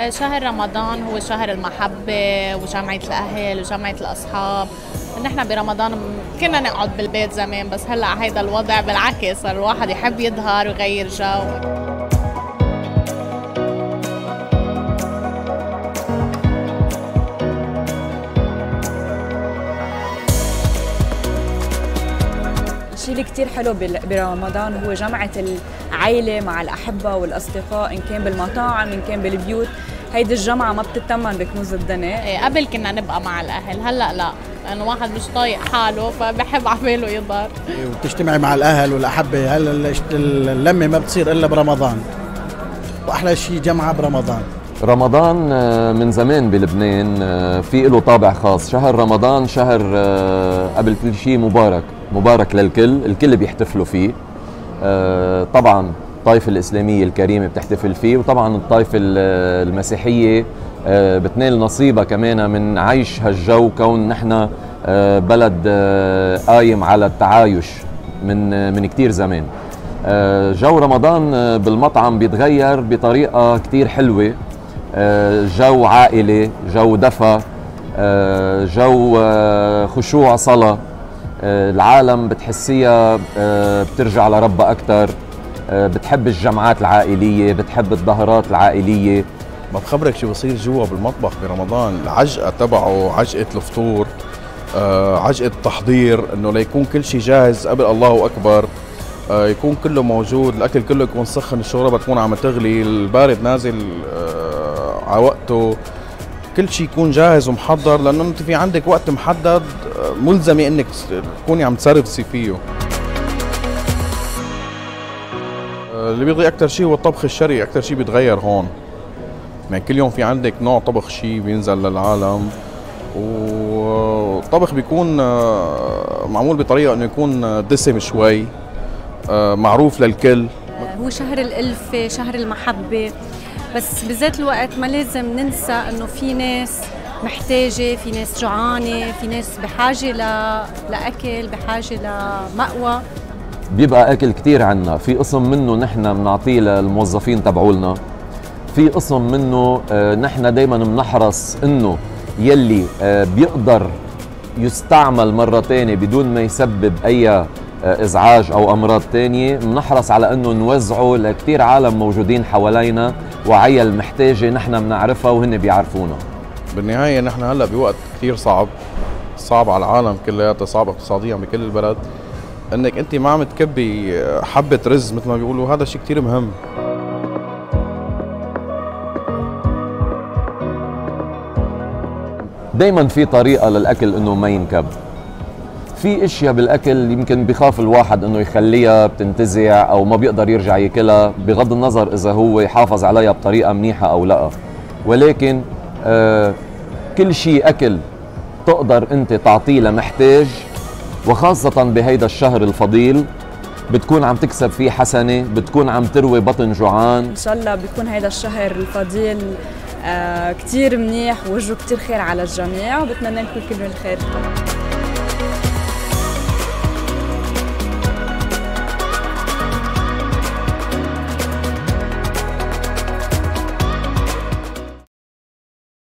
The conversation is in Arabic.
شهر رمضان هو شهر المحبة وجمعة الأهل وجمعة الأصحاب. نحن برمضان كنا نقعد بالبيت زمان، بس هلأ هيدا الوضع بالعكس، صار الواحد يحب يظهر ويغير جو. الشيء اللي كتير حلو برمضان هو جمعة العائلة مع الأحبة والأصدقاء، إن كان بالمطاعم إن كان بالبيوت. هيدي الجمعة ما بتتمن بكنوز الدنيا. قبل كنا نبقى مع الأهل، هلأ لا، لأنه واحد مش طايق حاله فبحب عباله يظهر. وبتجتمعي مع الأهل والأحبة، هلا اللمة ما بتصير إلا برمضان، وأحلى شيء جمعة برمضان. رمضان من زمان بلبنان في له طابع خاص. شهر رمضان شهر قبل كل شيء مبارك للكل، الكل بيحتفلوا فيه. طبعا الطائفة الإسلامية الكريمة بتحتفل فيه، وطبعا الطائفة المسيحية بتنال نصيبها كمان من عيش هالجو، كون نحن بلد قايم على التعايش من كتير زمان. جو رمضان بالمطعم بيتغير بطريقة كتير حلوة، جو عائلي، جو دفى، جو خشوع صلاة. العالم بتحسيها بترجع لربها أكتر، بتحب الجمعات العائلية، بتحب الظهرات العائلية. ما بخبرك شو بصير جوا بالمطبخ برمضان، العجقة تبعه، عجقة الفطور، عجقة التحضير، انه ليكون كل شيء جاهز قبل الله أكبر، يكون كله موجود، الأكل كله يكون سخن، الشوربة تكون عم تغلي، البارد نازل على وقته، كل شيء يكون جاهز ومحضر، لأنه أنت في عندك وقت محدد ملزمة إنك تكوني عم تصرفي فيه. اللي بيغلي أكثر شيء هو الطبخ الشرقي، أكثر شيء بيتغير هون. يعني كل يوم في عندك نوع طبخ شيء بينزل للعالم، والطبخ بيكون معمول بطريقة إنه يكون دسم شوي، معروف للكل. هو شهر الألفة، شهر المحبة، بس بذات الوقت ما لازم ننسى إنه في ناس محتاجة، في ناس جوعانة، في ناس بحاجة لأكل، بحاجة لمأوى. بيبقى أكل كتير عنا، في قسم منه نحن بنعطيه للموظفين تبعولنا، في قسم منه نحن دايما بنحرص إنه يلي بيقدر يستعمل مرة تانية بدون ما يسبب أي إزعاج أو أمراض تانية، بنحرص على أنه نوزعه لكتير عالم موجودين حوالينا وعيل محتاجة نحن بنعرفها وهن بيعرفونا. بالنهاية نحن هلأ بوقت كتير صعب على العالم كلياتها، صعب اقتصاديا بكل البلد، انك انت ما عم تكبي حبة رز مثل ما بيقولوا، هذا شيء كتير مهم. دايما في طريقة للأكل انه ما ينكب. في اشياء بالاكل يمكن بخاف الواحد انه يخليها بتنتزع او ما بيقدر يرجع ياكلها، بغض النظر اذا هو يحافظ عليها بطريقه منيحه او لا، ولكن كل شيء اكل تقدر انت تعطيه لمحتاج، وخاصه بهيدا الشهر الفضيل بتكون عم تكسب فيه حسنه، بتكون عم تروي بطن جوعان. ان شاء الله بيكون هيدا الشهر الفضيل كتير منيح، ووجهه كتير خير على الجميع، وبتمنى لكم كل الخير.